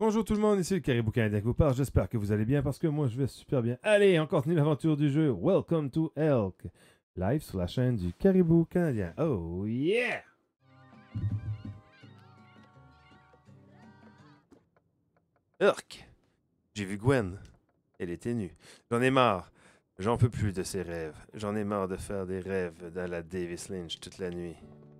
Bonjour tout le monde, ici le Caribou Canadien qui vous parle. J'espère que vous allez bien parce que moi je vais super bien. Allez, on continue l'aventure du jeu Welcome to Elk, live sur la chaîne du Caribou Canadien. Oh yeah! Urk! J'ai vu Gwen. Elle était nue. J'en ai marre. J'en peux plus de ces rêves. J'en ai marre de faire des rêves dans la Davis Lynch toute la nuit.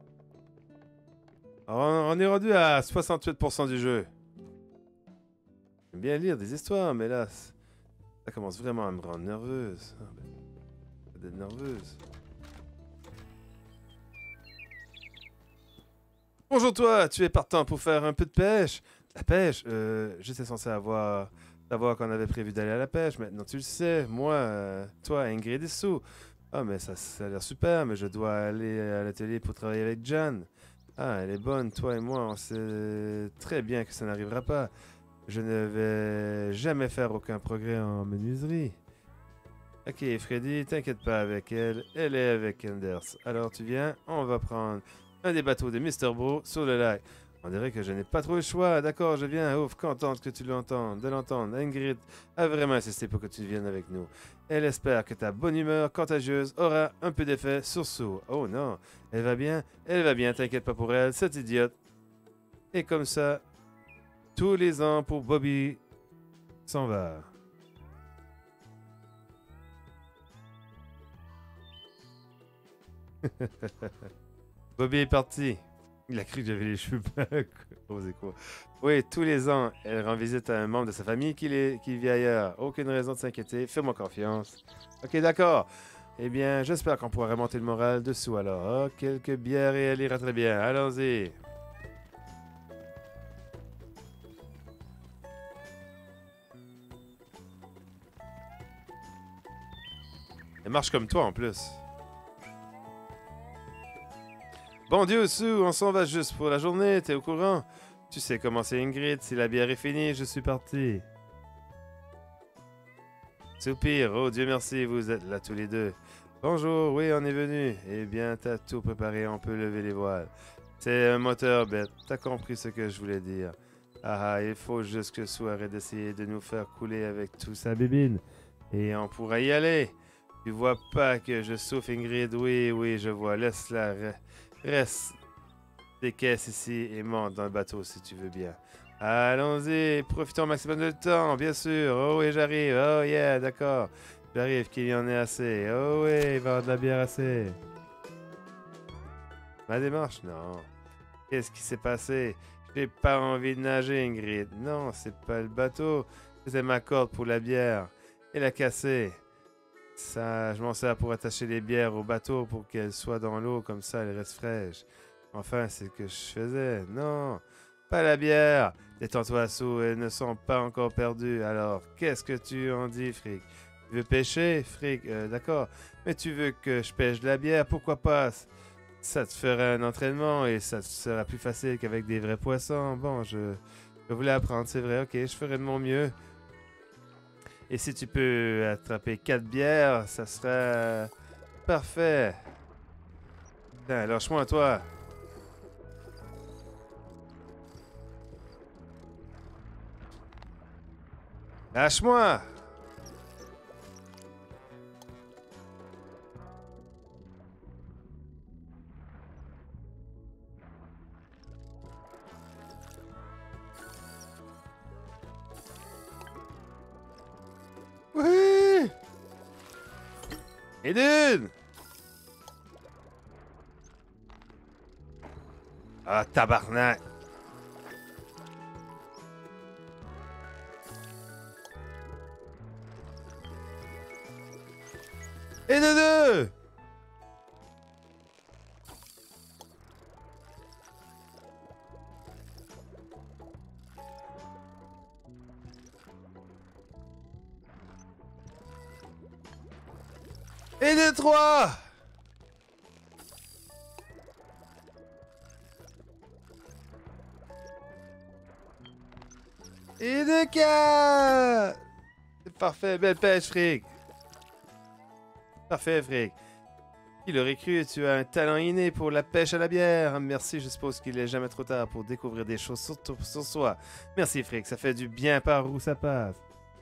On est rendu à 68% du jeu. J'aime bien lire des histoires, mais là, ça commence vraiment à me rendre nerveuse. D'être nerveuse. Bonjour toi, tu es partant pour faire un peu de pêche? La pêche? J'étais censé savoir qu'on avait prévu d'aller à la pêche. Maintenant tu le sais. Moi, toi, Ingrid et Sue. Ah, mais ça a l'air super, mais je dois aller à l'atelier pour travailler avec Jan. Ah, elle est bonne, toi et moi, on sait très bien que ça n'arrivera pas. Je ne vais jamais faire aucun progrès en menuiserie. Ok, Freddy, t'inquiète pas avec elle. Elle est avec Enders. Alors tu viens, on va prendre un des bateaux de Mr. Bro sur le lac. On dirait que je n'ai pas trop le choix. D'accord, je viens. Ouf, contente que tu l'entendes. De l'entendre. Ingrid a vraiment insisté pour que tu viennes avec nous. Elle espère que ta bonne humeur contagieuse aura un peu d'effet sur Sue. Oh non, elle va bien? Elle va bien, t'inquiète pas pour elle, cette idiote. Et comme ça, tous les ans pour Bobby s'en va. Bobby est parti. Il a cru que j'avais les cheveux blancs. Osez quoi. Oui, tous les ans, elle rend visite à un membre de sa famille qui vit ailleurs. Aucune raison de s'inquiéter. Fais-moi confiance. Ok, d'accord. Eh bien, j'espère qu'on pourra remonter le moral dessous alors. Oh, quelques bières et elle ira très bien. Allons-y. Elle marche comme toi en plus. Bon Dieu, Sue, on s'en va juste pour la journée, t'es au courant? Tu sais comment c'est Ingrid, si la bière est finie, je suis parti. Soupir, oh Dieu merci, vous êtes là tous les deux. Bonjour, oui, on est venu. Eh bien, t'as tout préparé, on peut lever les voiles. C'est un moteur bête, t'as compris ce que je voulais dire. Ah ah, il faut juste que Sue arrête d'essayer de nous faire couler avec tout sa bébine. Et on pourra y aller. Tu vois pas que je souffre, Ingrid? Oui, oui, je vois. Laisse-la. Reste des caisses ici et monte dans le bateau si tu veux bien. Allons-y, profitons au maximum de temps, bien sûr. Oh oui, j'arrive. Oh yeah, d'accord. J'arrive qu'il y en ait assez. Oh oui, il va y avoir de la bière assez. Ma démarche? Non. Qu'est-ce qui s'est passé? J'ai pas envie de nager, Ingrid. Non, c'est pas le bateau. C'est ma corde pour la bière. Elle a cassé. Ça, je m'en sers pour attacher les bières au bateau pour qu'elles soient dans l'eau, comme ça elles restent fraîches. Enfin, c'est ce que je faisais. Non, pas la bière. Détends-toi, Sue, elles ne sont pas encore perdues. Alors, qu'est-ce que tu en dis, Frick? Tu veux pêcher, Frick? D'accord. Mais tu veux que je pêche de la bière? Pourquoi pas? Ça te fera un entraînement et ça sera plus facile qu'avec des vrais poissons. Bon, je voulais apprendre, c'est vrai. Ok, je ferai de mon mieux. Et si tu peux attraper 4 bières, ça sera parfait. Putain, lâche-moi, toi. Lâche-moi! Oui! Eden! Ah, tabarnak! Et de deux! Et de trois! Et de quatre! C'est parfait, belle pêche, Frick! Parfait, Frick. Qui l'aurait cru, tu as un talent inné pour la pêche à la bière. Merci, je suppose qu'il est jamais trop tard pour découvrir des choses sur soi. Merci, Frick, ça fait du bien par où ça passe.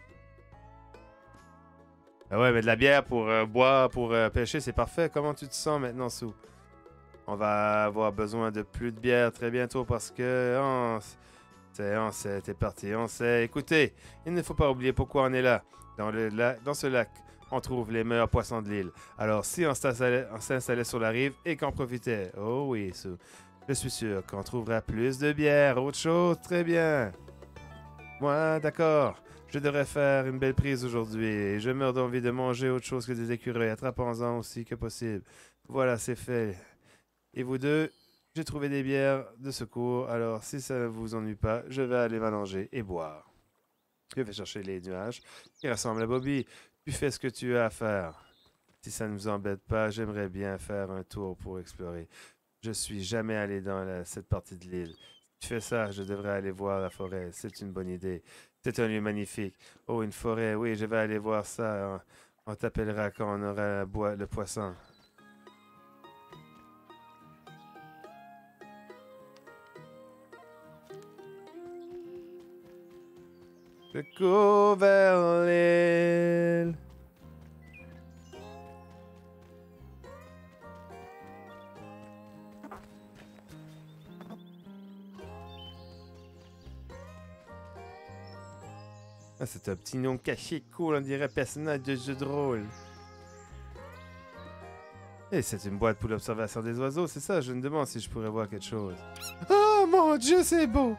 Ah ouais, mais de la bière pour boire, pour pêcher, c'est parfait. Comment tu te sens maintenant, Sou? On va avoir besoin de plus de bière très bientôt parce que... on sait, t'es parti, on sait. Écoutez, il ne faut pas oublier pourquoi on est là. Dans ce lac, on trouve les meilleurs poissons de l'île. Alors, si on s'installait sur la rive et qu'on profitait, oh oui, Sue, je suis sûr qu'on trouvera plus de bière, autre chose, très bien. Moi, d'accord. Je devrais faire une belle prise aujourd'hui. Je meurs d'envie de manger autre chose que des écureuils. Attrapons-en aussi que possible. Voilà, c'est fait. Et vous deux, j'ai trouvé des bières de secours. Alors, si ça ne vous ennuie pas, je vais aller m'allonger et boire. Je vais chercher les nuages qui ressemblent à Bobby. Tu fais ce que tu as à faire. Si ça ne vous embête pas, j'aimerais bien faire un tour pour explorer. Je suis jamais allé dans cette partie de l'île. Si tu fais ça, je devrais aller voir la forêt. C'est une bonne idée. C'est un lieu magnifique. Oh, une forêt. Oui, je vais aller voir ça. On t'appellera quand on aura le poisson. Je cours vers l'île. Ah, c'est un petit nom caché cool, on dirait personnage de jeu de rôle. Et c'est une boîte pour l'observation des oiseaux, c'est ça? Je me demande si je pourrais voir quelque chose. Oh mon Dieu, c'est beau!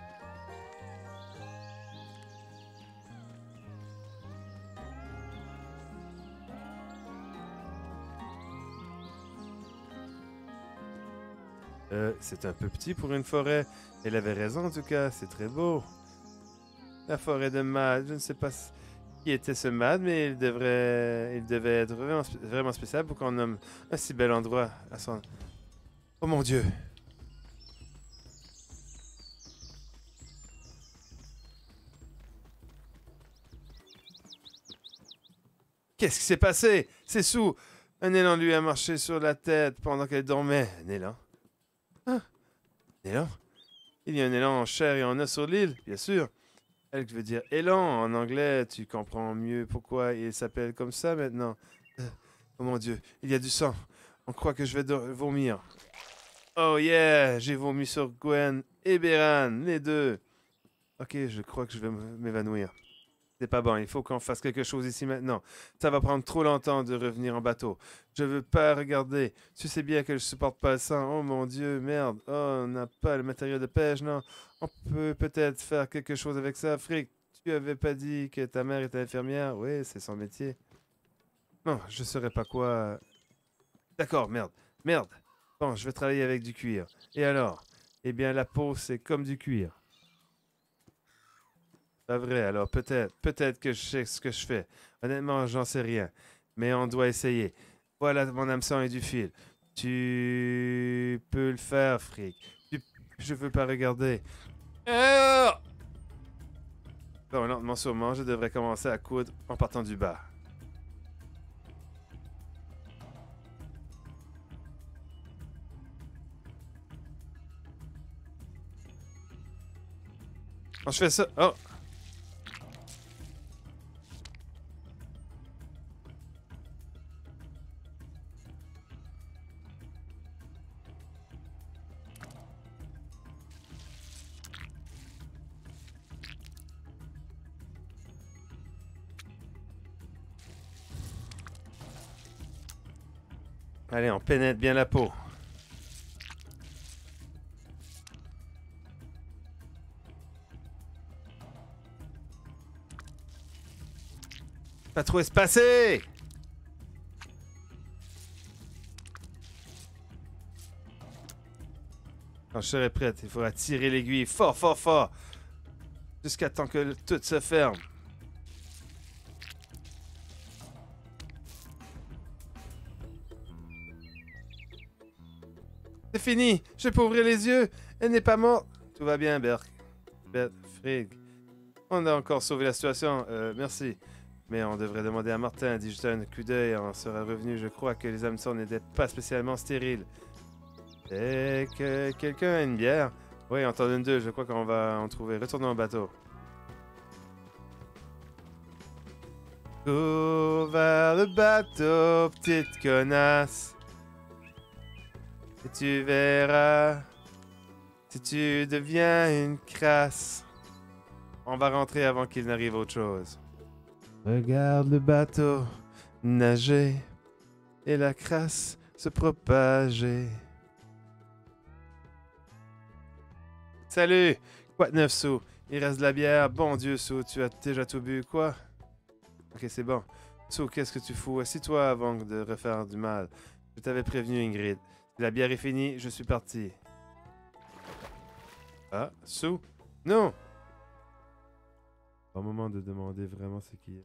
C'est un peu petit pour une forêt. Elle avait raison en tout cas, c'est très beau. La forêt de Mad, je ne sais pas qui était ce Mad, mais il devait être vraiment spécial pour qu'on nomme un si bel endroit à son... Oh mon Dieu! Qu'est-ce qui s'est passé? C'est Sue! Un élan lui a marché sur la tête pendant qu'elle dormait. Un élan? Ah, un élan? Il y a un élan en chair et en os sur l'île, bien sûr. Elle veut dire élan en anglais, tu comprends mieux pourquoi il s'appelle comme ça maintenant. Oh mon Dieu, il y a du sang. On croit que je vais vomir. Oh yeah, j'ai vomi sur Gwen et Beran, les deux. Ok, je crois que je vais m'évanouir. C'est pas bon, il faut qu'on fasse quelque chose ici maintenant. Ça va prendre trop longtemps de revenir en bateau. Je veux pas regarder. Tu sais bien que je supporte pas le sang. Oh mon Dieu, merde. Oh, on n'a pas le matériel de pêche, non. On peut peut-être faire quelque chose avec ça. Frick, tu avais pas dit que ta mère était infirmière? Oui, c'est son métier. Non, je saurais pas quoi. D'accord, merde. Merde. Bon, je vais travailler avec du cuir. Et alors? Eh bien, la peau, c'est comme du cuir. Pas vrai, alors peut-être que je sais ce que je fais. Honnêtement, j'en sais rien. Mais on doit essayer. Voilà mon hameçon et du fil. Tu peux le faire, Frick. Je veux pas regarder. Ah! Bon, lentement sûrement, je devrais commencer à coudre en partant du bas. Quand je fais ça... Oh! Allez, on pénètre bien la peau. Pas trop espacé! Quand je serai prête, il faudra tirer l'aiguille fort, fort, fort. Jusqu'à temps que tout se ferme. C'est fini! Je peux ouvrir les yeux! Elle n'est pas morte! Tout va bien, Berk. Beth, Frigg. On a encore sauvé la situation. Merci. Mais on devrait demander à Martin, dit jeter un coup d'œil en sera revenu. Je crois que les hameçons n'étaient pas spécialement stériles. Et que quelqu'un a une bière? Oui, on t'en donne deux, je crois qu'on va en trouver. Retournons au bateau. Cours vers le bateau, petite connasse. Et tu verras si tu deviens une crasse. On va rentrer avant qu'il n'arrive autre chose. Regarde le bateau nager et la crasse se propager. Salut! Quoi de neuf, Sou? Il reste de la bière. Bon Dieu, Sou, tu as déjà tout bu, quoi? Ok, c'est bon. Sou, qu'est-ce que tu fous? Assis-toi avant de refaire du mal. Je t'avais prévenu, Ingrid. Si la bière est finie, je suis parti. Ah, Sou? Non! Au moment de demander vraiment ce qui est.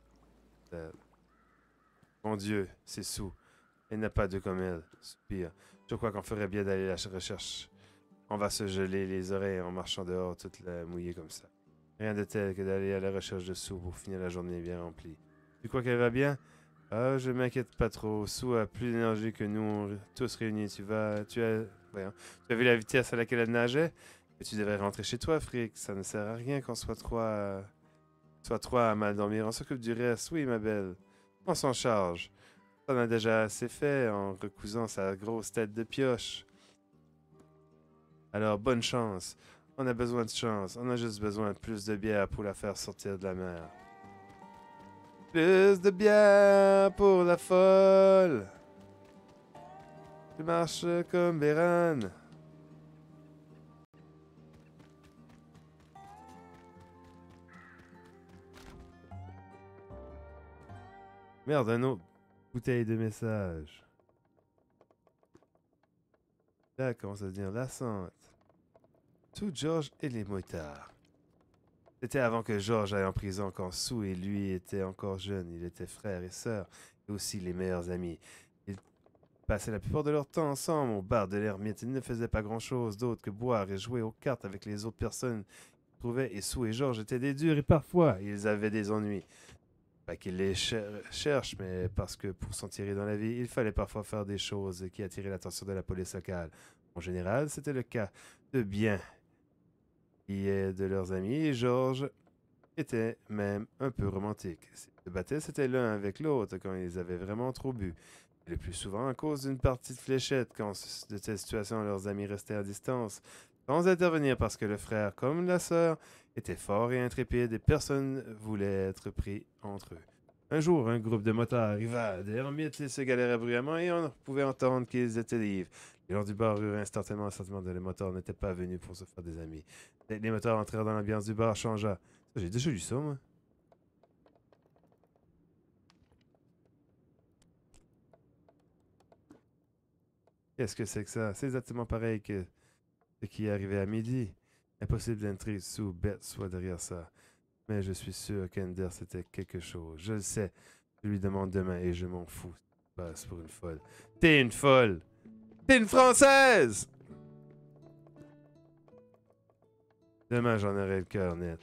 Mon Dieu, c'est Sou. Elle n'a pas de comme elle. Soupir. Je crois qu'on ferait bien d'aller à la recherche. On va se geler les oreilles en marchant dehors toute la mouillée comme ça. Rien de tel que d'aller à la recherche de Sou pour finir la journée bien remplie. Tu crois qu'elle va bien? Ah, je m'inquiète pas trop. Sou a plus d'énergie que nous tous réunis. Voyons. Tu as vu la vitesse à laquelle elle nageait? Mais tu devrais rentrer chez toi, Frick. Ça ne sert à rien qu'on soit trois à mal dormir. On s'occupe du reste. Oui, ma belle. On s'en charge. On a déjà assez fait en recousant sa grosse tête de pioche. Alors, bonne chance. On a besoin de chance. On a juste besoin de plus de bière pour la faire sortir de la mer. Plus de bière pour la folle. Tu marches comme Béran. Merde, un autre bouteille de message. Là, commence à devenir lassante. Sue, George et les motards. C'était avant que George aille en prison quand Sue et lui étaient encore jeunes. Ils étaient frères et sœurs, et aussi les meilleurs amis. Ils passaient la plupart de leur temps ensemble au bar de l'ermite. Ils ne faisaient pas grand-chose d'autre que boire et jouer aux cartes avec les autres personnes qu'ils trouvaient. Et Sue et George étaient des durs et parfois, ils avaient des ennuis. Pas qu'ils les cherchent, mais parce que pour s'en tirer dans la vie, il fallait parfois faire des choses qui attiraient l'attention de la police locale. En général, c'était le cas de bien qui est de leurs amis, et George était même un peu romantique. S'ils se battaient, c'était l'un avec l'autre quand ils avaient vraiment trop bu. Et le plus souvent à cause d'une partie de fléchette, quand de telles situations, leurs amis restaient à distance, sans intervenir parce que le frère, comme la sœur, était fort et intrépide et personne voulait être pris entre eux. Un jour, un groupe de motards arriva des ermites, ils se galéraient bruyamment et on pouvait entendre qu'ils étaient libres. Les gens du bar eurent instantanément le sentiment que les motards n'étaient pas venus pour se faire des amis. Les motards entrèrent dans l'ambiance du bar, changea. J'ai déjà lu ça, moi. Qu'est-ce que c'est que ça? C'est exactement pareil que ce qui est arrivé à midi. Impossible d'intriguer sous bête soit derrière ça. Mais je suis sûr qu'Ender c'était quelque chose. Je le sais. Je lui demande demain et je m'en fous. Tu passes pour une folle. T'es une folle! T'es une Française! Demain, j'en aurai le cœur net.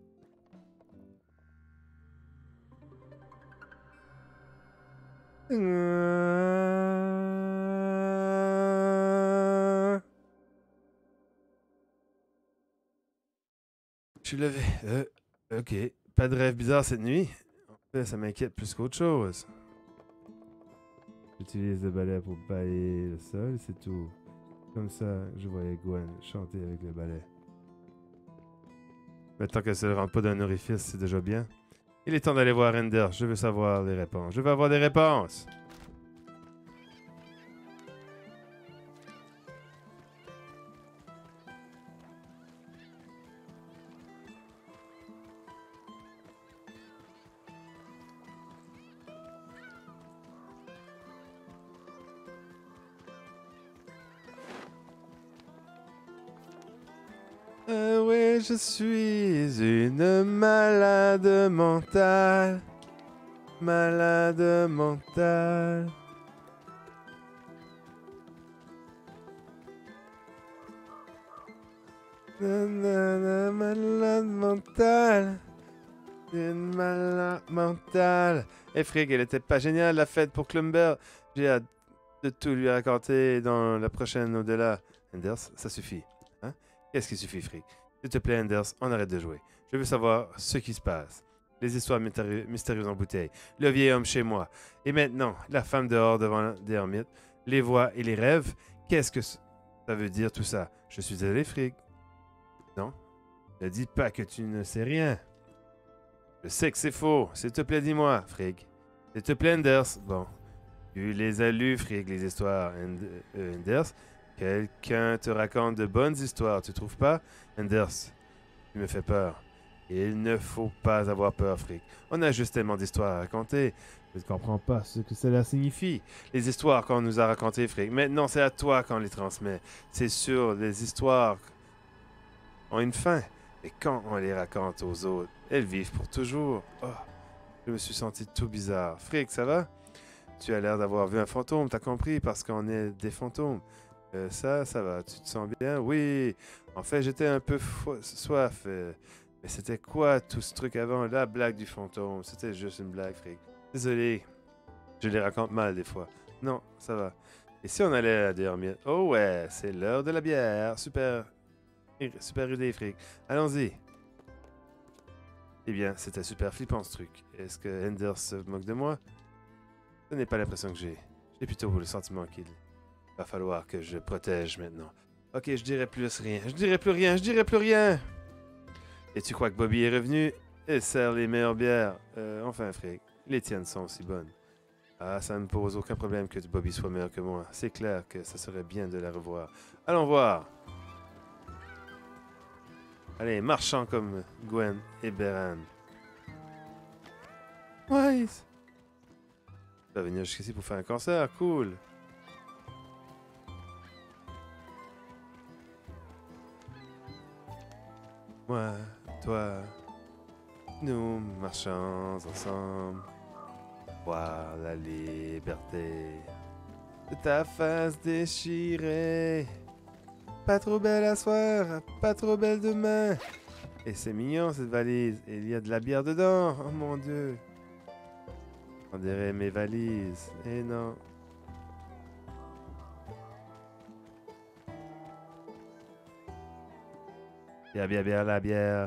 Je suis levé. Ok. Pas de rêve bizarre cette nuit? En fait, ça m'inquiète plus qu'autre chose. J'utilise le balai pour balayer le sol, c'est tout. Comme ça, je voyais Gwen chanter avec le balai. Maintenant qu'elle se rentre pas d'un orifice, c'est déjà bien. Il est temps d'aller voir Ender. Je veux savoir les réponses. Je veux avoir des réponses. Oui, je suis une malade mentale. Malade mentale. Malade mentale. Une malade mentale. Chantal. Eh, Frigg, elle était pas géniale, la fête pour Clumber. J'ai hâte de tout lui raconter dans la prochaine au-delà. Anders, ça suffit. Hein? Qu'est-ce qui suffit, Frigg? S'il te plaît, Anders, on arrête de jouer. Je veux savoir ce qui se passe. Les histoires mystérieuses en bouteille. Le vieil homme chez moi. Et maintenant, la femme dehors devant des hermites. Les voix et les rêves. Qu'est-ce que ça veut dire tout ça? Je suis désolé, Frigg. Non? Ne dis pas que tu ne sais rien. Je sais que c'est faux. S'il te plaît, dis-moi, Frigg. S'il te plaît, Anders. Bon. Tu les as lus, Frigg, les histoires, Anders. Quelqu'un te raconte de bonnes histoires, tu trouves pas? Anders, tu me fais peur. Il ne faut pas avoir peur, Frigg. On a juste tellement d'histoires à raconter. Je ne comprends pas ce que cela signifie. Les histoires qu'on nous a racontées, Frigg. Maintenant, c'est à toi qu'on les transmet. C'est sûr, les histoires ont une fin. Et quand on les raconte aux autres, elles vivent pour toujours. Oh, je me suis senti tout bizarre. Frigg, ça va? Tu as l'air d'avoir vu un fantôme, t'as compris, parce qu'on est des fantômes. Ça va. Tu te sens bien? Oui. En fait, j'étais un peu soif. Mais c'était quoi tout ce truc avant? La blague du fantôme. C'était juste une blague, Frigg. Désolé. Je les raconte mal des fois. Non, ça va. Et si on allait à Dermite? Oh ouais, c'est l'heure de la bière. Super. Super idée, Frigg. Allons-y. Eh bien, c'était super flippant ce truc. Est-ce que Anders se moque de moi? Ce n'est pas l'impression que j'ai. J'ai plutôt le sentiment qu'il va falloir que je protège maintenant. Ok, je dirai plus rien. Je dirai plus rien. Je dirai plus rien. Et tu crois que Bobby est revenu? Elle sert les meilleures bières. Enfin, Frigg, les tiennes sont aussi bonnes. Ah, ça ne me pose aucun problème que Bobby soit meilleur que moi. C'est clair que ça serait bien de la revoir. Allons voir. Allez, marchons comme Gwen et Beran. Wise! Tu vas venir jusqu'ici pour faire un concert, cool! Moi, toi, nous marchons ensemble. Voir la liberté de ta face déchirée. Pas trop belle à soir, pas trop belle demain. Et c'est mignon cette valise. Et il y a de la bière dedans. Oh mon Dieu. On dirait mes valises. Et non. Bière, bière, bière, la bière.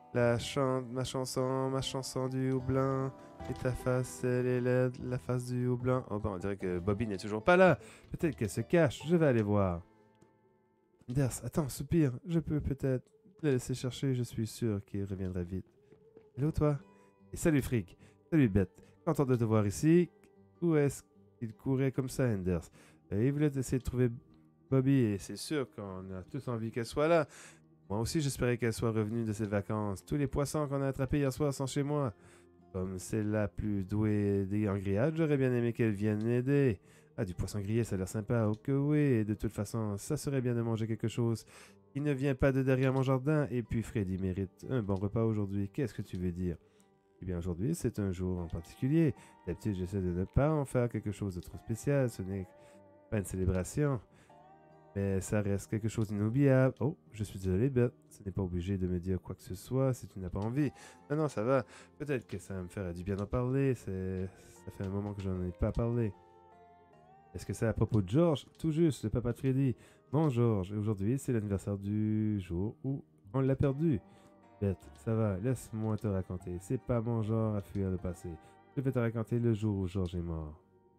Ma chanson du houblon. Et ta face, elle est laide, la face du houblon. Oh bon, on dirait que Bobby n'est toujours pas là. Peut-être qu'elle se cache. Je vais aller voir. Anders, attends, soupire. Je peux peut-être le laisser chercher. Je suis sûr qu'il reviendra vite. Hello, toi. Et salut, Frigg. Salut, Beth. Content de te voir ici. Où est-ce qu'il courait comme ça, Anders? Il voulait essayer de trouver Bobby et c'est sûr qu'on a tous envie qu'elle soit là. Moi aussi, j'espérais qu'elle soit revenue de ses vacances. Tous les poissons qu'on a attrapés hier soir sont chez moi. Comme c'est la plus douée des grillades, j'aurais bien aimé qu'elle vienne m'aider. Ah, du poisson grillé, ça a l'air sympa. Oh que oui, et de toute façon, ça serait bien de manger quelque chose qui ne vient pas de derrière mon jardin. Et puis Freddy mérite un bon repas aujourd'hui. Qu'est-ce que tu veux dire? Eh bien, aujourd'hui, c'est un jour en particulier. D'habitude, j'essaie de ne pas en faire quelque chose de trop spécial. Ce n'est pas une célébration. Mais ça reste quelque chose d'inoubliable. Oh, je suis désolé, Beth. Ce n'est pas obligé de me dire quoi que ce soit si tu n'as pas envie. Non, non, ça va. Peut-être que ça va me faire du bien d'en parler. Ça fait un moment que j'en ai pas parlé. Est-ce que c'est à propos de George? Tout juste, le papa de Freddy. Bon, George, aujourd'hui, c'est l'anniversaire du jour où on l'a perdu. Beth, ça va, laisse-moi te raconter. C'est pas mon genre à fuir le passé. Je vais te raconter le jour où George est mort.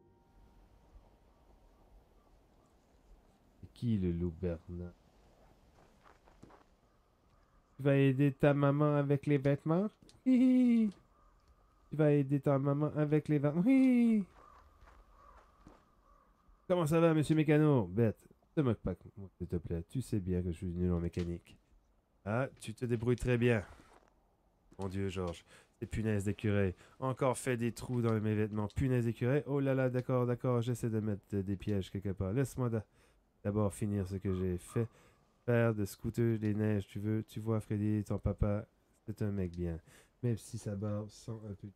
C'est qui le loup Bernard? Tu vas aider ta maman avec les vêtements? Hihi. Tu vas aider ta maman avec les vêtements? Hihi. Comment ça va, monsieur Mécano? Bête, ne te moque pas, s'il te plaît. Tu sais bien que je suis nul en mécanique. Ah, tu te débrouilles très bien. Mon Dieu, Georges. Ces punaises d'écureuil. Encore fait des trous dans mes vêtements. Punaises d'écureuil. Oh là là, d'accord, d'accord. J'essaie de mettre des pièges quelque part. Laisse-moi d'abord finir ce que j'ai fait. Faire de scooter des neiges. Tu vois, Freddy, ton papa, c'est un mec bien. Même si sa barbe sent un peu.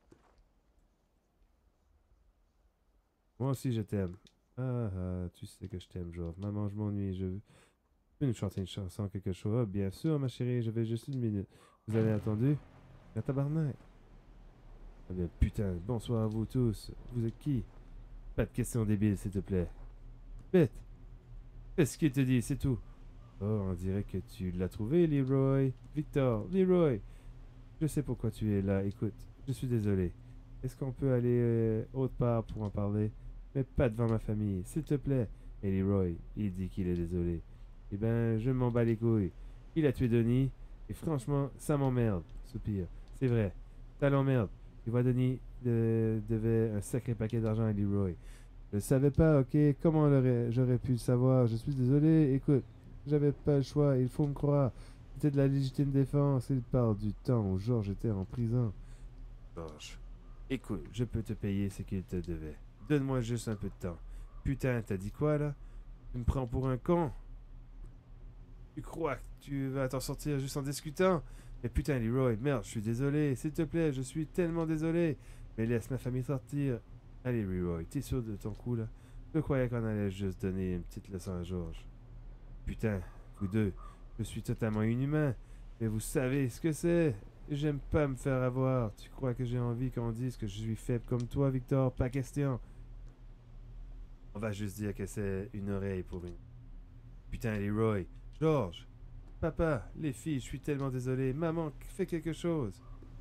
Moi aussi, je t'aime. Ah, ah, tu sais que je t'aime, Georges. Maman, je m'ennuie. Je peux nous chanter une chanson, quelque chose. Ah, bien sûr, ma chérie, je vais juste une minute. Vous avez attendu? La tabarnak. Ah bien, putain, bonsoir à vous tous. Vous êtes qui? Pas de questions débiles, s'il te plaît. Bête, fais ce qu'il te dit, c'est tout. Oh, on dirait que tu l'as trouvé, Leroy. Victor, Leroy. Je sais pourquoi tu es là. Écoute, je suis désolé. Est-ce qu'on peut aller autre part pour en parler? Mais pas devant ma famille, s'il te plaît. Et Leroy, il dit qu'il est désolé. Eh ben, je m'en bats les couilles. Il a tué Denis, et franchement, ça m'emmerde. Soupir. C'est vrai, ça l'emmerde. Tu vois, Denis devait un sacré paquet d'argent à Leroy. Je le savais pas, ok? Comment j'aurais pu le savoir? Je suis désolé. Écoute, j'avais pas le choix, il faut me croire. C'était de la légitime défense. Il parle du temps où Georges était en prison. Georges, écoute, je peux te payer ce qu'il te devait. Donne-moi juste un peu de temps. Putain, t'as dit quoi là? Tu me prends pour un con? Tu crois que tu vas t'en sortir juste en discutant? Mais putain, Leroy, merde, je suis désolé. S'il te plaît, je suis tellement désolé. Mais laisse ma famille sortir. Allez, Leroy, t'es sûr de ton coup là? Je croyais qu'on allait juste donner une petite leçon à Georges. Putain, vous deux, je suis totalement inhumain. Mais vous savez ce que c'est. J'aime pas me faire avoir. Tu crois que j'ai envie qu'on dise que je suis faible comme toi, Victor? Pas question. On va juste dire que c'est une oreille pour une. Putain, Leroy. George. Papa, les filles, je suis tellement désolé. Maman, fais quelque chose.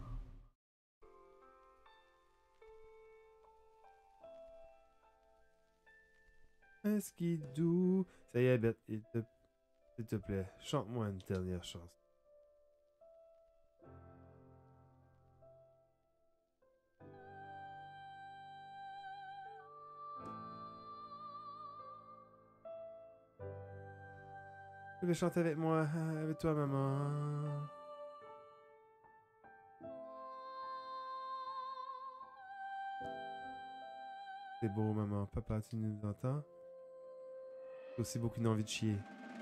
Un skidou. Ça y est, Beth, s'il te plaît, chante-moi une dernière chanson. Tu veux chanter avec moi, avec toi, maman? C'est beau, maman. Papa, tu nous entends? J'ai aussi beaucoup d'envie de chier.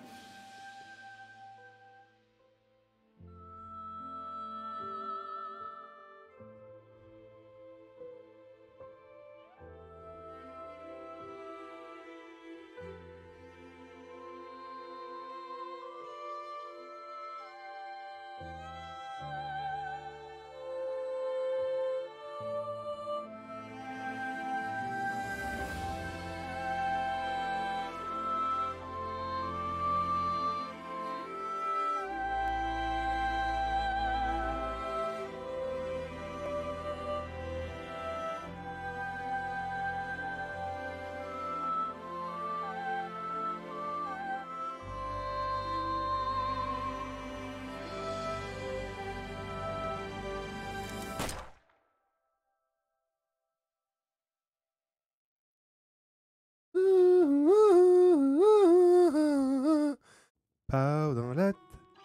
Pau dans la...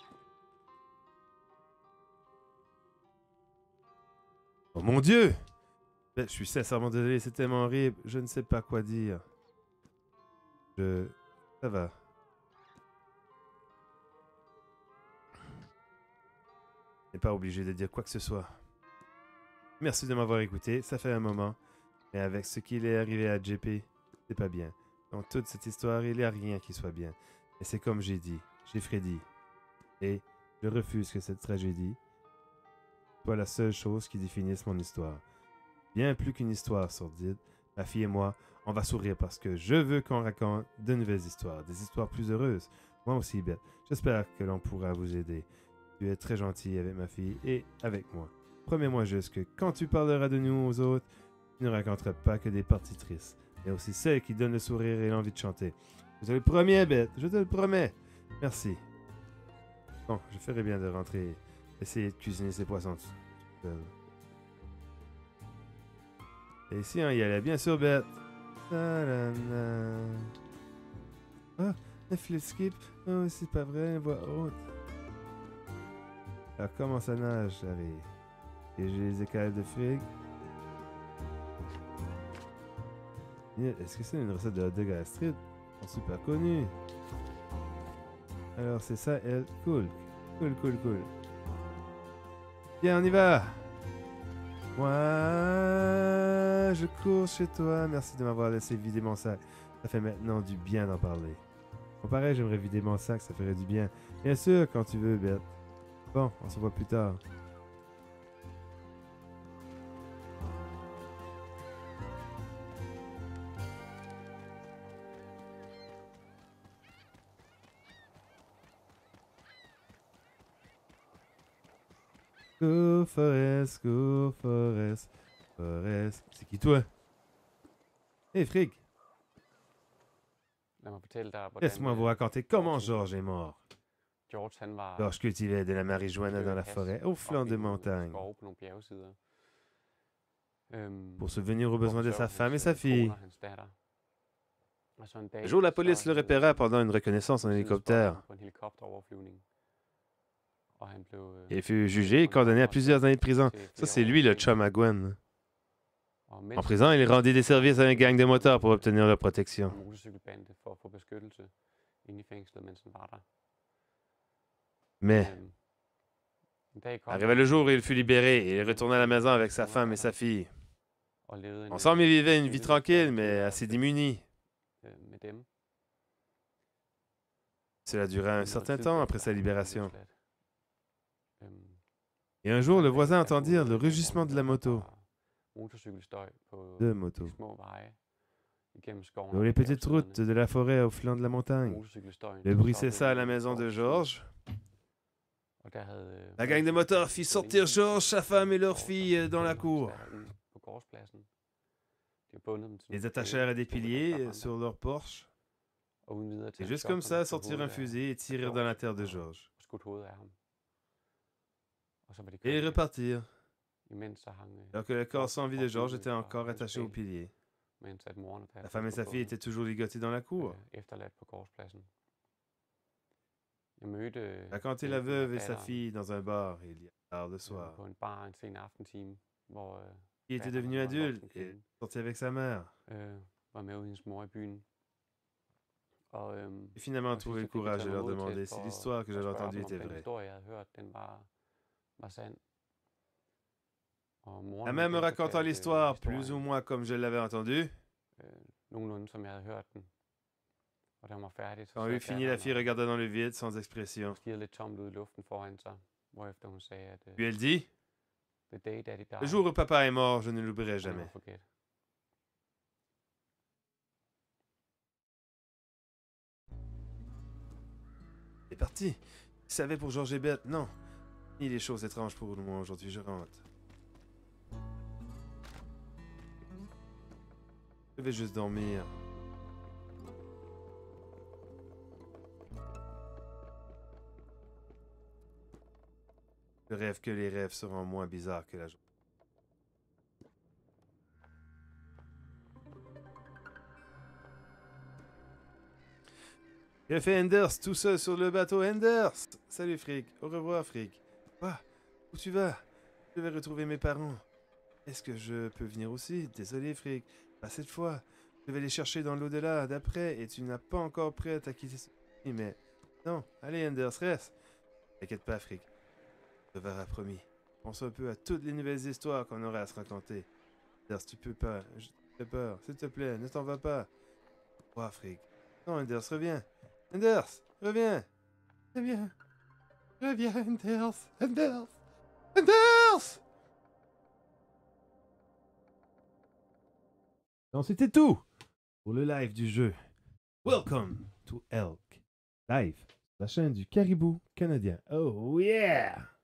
Oh mon Dieu! Je suis sincèrement désolé, c'est tellement horrible. Je ne sais pas quoi dire. Je... Ça va. Je n'ai pas obligé de dire quoi que ce soit. Merci de m'avoir écouté, ça fait un moment. Mais avec ce qu'il est arrivé à JP, c'est pas bien. Dans toute cette histoire, il n'y a rien qui soit bien. Et c'est comme j'ai dit, j'ai Freddy. Et je refuse que cette tragédie soit la seule chose qui définisse mon histoire. Bien plus qu'une histoire sordide, ma fille et moi, on va sourire parce que je veux qu'on raconte de nouvelles histoires, des histoires plus heureuses. Moi aussi, Beth, j'espère que l'on pourra vous aider. Tu es très gentil avec ma fille et avec moi. Promets-moi juste que quand tu parleras de nous aux autres, tu ne raconteras pas que des parties tristes, mais aussi celles qui donnent le sourire et l'envie de chanter. Je te le promets, Beth, je te le promets. Merci. Bon, je ferais bien de rentrer, essayer de cuisiner ces poissons tout seul. Et si on y allait, bien sûr, Beth. Ta-da-da. Ah, un flip skip. Oh, c'est pas vrai, une voix haute. Alors, comment ça nage, Harry? Et j'ai les écailles de frig. Est-ce que c'est une recette de hot dog à la street? Ils sont super connus. Alors, c'est ça, elle. Cool. Cool, cool, cool. Bien, on y va. Moi, je cours chez toi. Merci de m'avoir laissé vider mon sac. Ça fait maintenant du bien d'en parler. Bon, pareil, j'aimerais vider mon sac, ça ferait du bien. Bien sûr, quand tu veux, Beth. Bon, on se voit plus tard. Go Forest, go Forest, Forest. C'est qui toi? Hey Frig, Lad mig fortælle dig, hvordan laisse-moi vous raconter comment George est mort. George han var George cultivait de la marijuana dans la forêt, au flanc des montagnes, skove på nogle bjergsider. pour subvenir aux besoins de sa femme et sa Kone fille. og hans datter. Og så en dag, Un jour, la police så le havde repéra pendant une reconnaissance en politiet spottet hélicoptère. ham på en helikopteroverflyvning. Og han blev Il fut jugé et condamné à plusieurs années de prison. Ça, c'est lui, le chum à Gwen. Og mens En prison, il rendit des services à une gang de motards pour obtenir leur protection. en motorcykelbande for at få beskyttelse inde i fængslet, mens han var der. Mais, En dag kom arriva le jour où il fut libéré et il retourna à la maison avec sa femme et sa fille. og levede Ensemble, ils vivaient une vie tranquille, mais assez démunie. med dem. Cela dura un certain temps après sa libération. Øhm, Et un jour, le voisin entendit le rugissement de la moto. Motorcykelstøj på De moto. de små veje igennem skoven. Sur les petites routes de la forêt au flanc de la montagne. Motorcykelstøjen. Le bruit cessa à la maison de George. Og der havde La gang de motards fit sortir George, sa femme et leur fille dans la cour. På gårdspladsen. De har bundet dem til Les nogle attachèrent à des stole, piliers sur leur porche. og uden videre til Et en juste comme shotgun ça, på sortirent un hovedet af- fusil et tirèrent dans la terre de George. og skudt hovedet af ham. Og så var de Et ils kørt. repartirent, Imens så hang alors que le corps sans vie de George était encore attaché au pilier. mens at moren og La femme et sa fille étaient toujours ligotées dans la cour. efterladt på gårdspladsen. Jeg mødte Raconter la veuve et sa fille dans un bar il y a tard le soir. på en bar en sen aftentime, hvor Il était datteren, devenu som var en adulte voksen et kvinde, sorti avec sa mère. var med ud hendes mor i byen. Og J'ai finalement og trouvé sidst le så fik jeg courage de taget leur mig mod til demander si for l'histoire que at j'avais spørge entendue dem, om était den vraie. historie, jeg havde hørt, den var sand. Og moren La hun mère me havde racontant fortalt, l'histoire plus ou historien, moins comme je l'avais entendue. nogenlunde som jeg havde hørt den. Og da hun var færdig, så Quand elle sad eut fini, la datteren fille og regarda dans le vide sans expression. stirrede lidt tomt ud i luften foran sig, hvorefter hun sagde, at Puis elle dit, the day daddy died, le jour où papa est mort, je ne l'oublierai I'll jamais. never forget. C'est parti. Il savait pour Georges et Bette, non. Ni les choses étranges pour moi aujourd'hui, je rentre. Je vais juste dormir. Je rêve que les rêves seront moins bizarres que la journée. Que fait Enders tout seul sur le bateau? Enders! Salut Frick. Au revoir Frick. Quoi? Où tu vas? Je vais retrouver mes parents. Est-ce que je peux venir aussi? Désolé Frick. Pas cette fois. Je vais les chercher dans l'au-delà d'après et tu n'as pas encore prêt à quitter ce pays, mais... Non, allez Enders, reste. T'inquiète pas Frick. Je verrai promis. Pense un peu à toutes les nouvelles histoires qu'on aurait à se raconter. Enders, tu peux pas. J'ai peur. S'il te plaît, ne t'en va pas. Au revoir Frick. Non Enders, reviens. Enders, reviens. Reviens. Reviens, Enders. Enders. Enders! Donc c'était tout pour le live du jeu. Welcome to Elk Live, la chaîne du caribou canadien. Oh yeah!